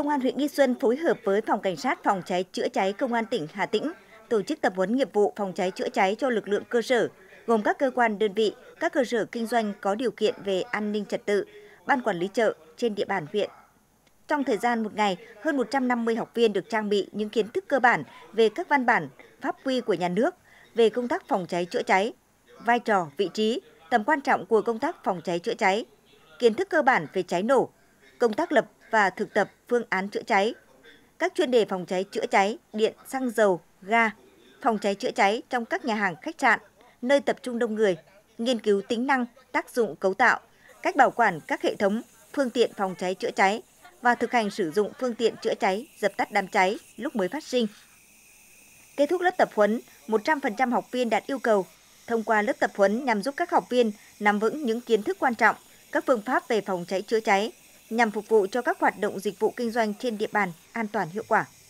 Công an huyện Nghi Xuân phối hợp với Phòng Cảnh sát Phòng cháy chữa cháy Công an tỉnh Hà Tĩnh tổ chức tập huấn nghiệp vụ phòng cháy chữa cháy cho lực lượng cơ sở, gồm các cơ quan đơn vị, các cơ sở kinh doanh có điều kiện về an ninh trật tự, ban quản lý chợ trên địa bàn huyện. Trong thời gian một ngày, hơn 150 học viên được trang bị những kiến thức cơ bản về các văn bản, pháp quy của nhà nước về công tác phòng cháy chữa cháy, vai trò, vị trí, tầm quan trọng của công tác phòng cháy chữa cháy, kiến thức cơ bản về cháy nổ, công tác lập và thực tập phương án chữa cháy, các chuyên đề phòng cháy chữa cháy, điện, xăng dầu, ga, phòng cháy chữa cháy trong các nhà hàng, khách sạn, nơi tập trung đông người, nghiên cứu tính năng, tác dụng cấu tạo, cách bảo quản các hệ thống, phương tiện phòng cháy chữa cháy và thực hành sử dụng phương tiện chữa cháy, dập tắt đám cháy lúc mới phát sinh. Kết thúc lớp tập huấn, 100% học viên đạt yêu cầu. Thông qua lớp tập huấn nhằm giúp các học viên nắm vững những kiến thức quan trọng, các phương pháp về phòng cháy chữa cháy, nhằm phục vụ cho các hoạt động dịch vụ kinh doanh trên địa bàn an toàn hiệu quả.